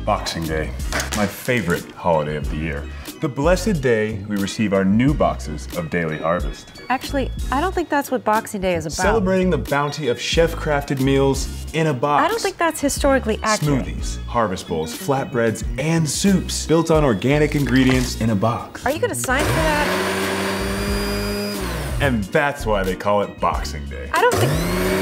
Boxing Day, my favorite holiday of the year. The blessed day we receive our new boxes of Daily Harvest. Actually, I don't think that's what Boxing Day is about. Celebrating the bounty of chef-crafted meals in a box. I don't think that's historically accurate. Smoothies, harvest bowls, flatbreads, and soups built on organic ingredients in a box. Are you gonna sign for that? And that's why they call it Boxing Day. I don't think...